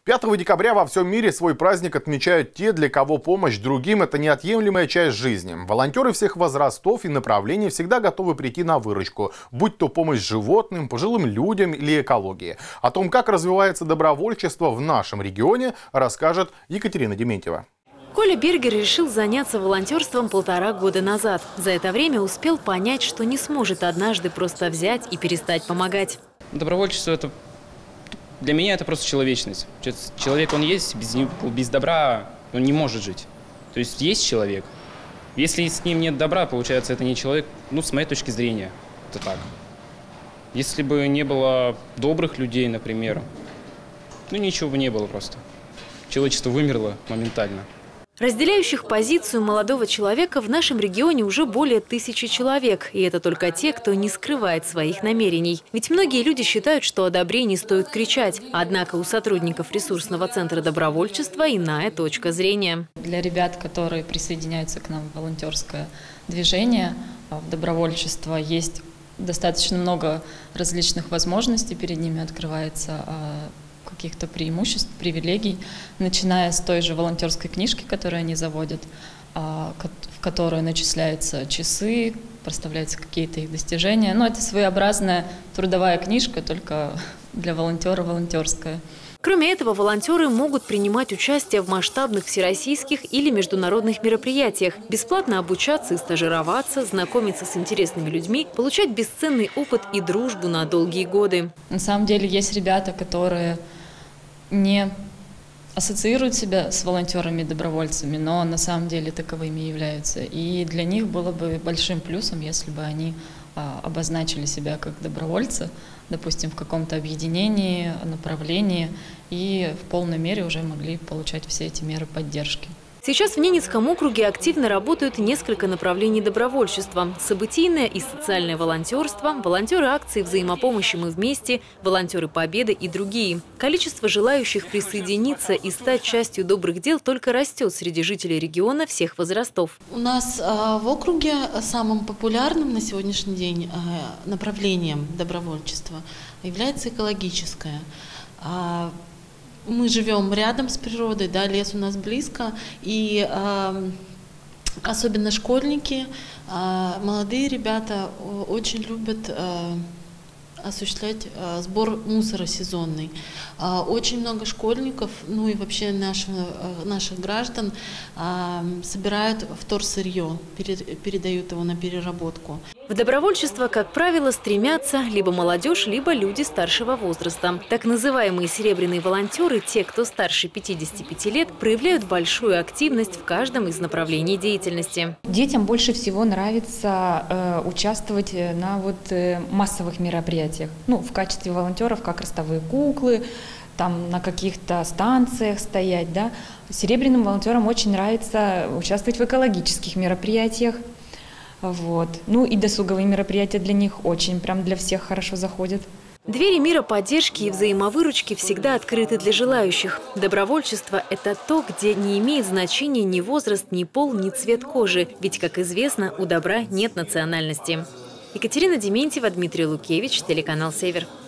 5 декабря во всем мире свой праздник отмечают те, для кого помощь другим – это неотъемлемая часть жизни. Волонтеры всех возрастов и направлений всегда готовы прийти на выручку, будь то помощь животным, пожилым людям или экологии. О том, как развивается добровольчество в нашем регионе, расскажет Екатерина Дементьева. Коля Бергер решил заняться волонтерством 1,5 года назад. За это время успел понять, что не сможет однажды просто взять и перестать помогать. Добровольчество – это для меня это просто человечность. Человек, он есть, без добра он не может жить. То есть есть человек. Если с ним нет добра, получается, это не человек, ну, с моей точки зрения, это так. Если бы не было добрых людей, например, ну, ничего бы не было просто. Человечество вымерло моментально. Разделяющих позицию молодого человека в нашем регионе уже более 1000 человек. И это только те, кто не скрывает своих намерений. Ведь многие люди считают, что о добре не стоит кричать. Однако у сотрудников ресурсного центра добровольчества иная точка зрения. Для ребят, которые присоединяются к нам в волонтерское движение, в добровольчество, есть достаточно много различных возможностей, перед ними открывается каких-то преимуществ, привилегий, начиная с той же волонтерской книжки, которую они заводят, в которую начисляются часы, проставляются какие-то их достижения. Но это своеобразная трудовая книжка, только для волонтера волонтерская. Кроме этого, волонтеры могут принимать участие в масштабных всероссийских или международных мероприятиях, бесплатно обучаться и стажироваться, знакомиться с интересными людьми, получать бесценный опыт и дружбу на долгие годы. На самом деле есть ребята, которые не ассоциируют себя с волонтерами-добровольцами, но на самом деле таковыми являются. И для них было бы большим плюсом, если бы они обозначили себя как добровольцы, допустим, в каком-то объединении, направлении, и в полной мере уже могли получать все эти меры поддержки. Сейчас в Ненецком округе активно работают несколько направлений добровольчества: событийное и социальное волонтерство, волонтеры акции взаимопомощи «Мы вместе», волонтеры Победы и другие. Количество желающих присоединиться и стать частью добрых дел только растет среди жителей региона всех возрастов. У нас в округе самым популярным на сегодняшний день направлением добровольчества является экологическое. Мы живем рядом с природой, да, лес у нас близко, и особенно школьники, молодые ребята очень любят осуществлять сбор мусора сезонный. Очень много школьников, ну и вообще наших граждан собирают вторсырье, передают его на переработку. В добровольчество, как правило, стремятся либо молодежь, либо люди старшего возраста. Так называемые серебряные волонтеры, те, кто старше 55 лет, проявляют большую активность в каждом из направлений деятельности. Детям больше всего нравится участвовать на массовых мероприятиях. Ну, в качестве волонтеров, как ростовые куклы, там на каких-то станциях стоять, да. Серебряным волонтерам очень нравится участвовать в экологических мероприятиях. Ну и досуговые мероприятия для них очень, прям для всех хорошо заходят. Двери мира поддержки и взаимовыручки всегда открыты для желающих. Добровольчество – это то, где не имеет значения ни возраст, ни пол, ни цвет кожи. Ведь, как известно, у добра нет национальности. Екатерина Дементьева, Дмитрий Лукевич, телеканал «Север».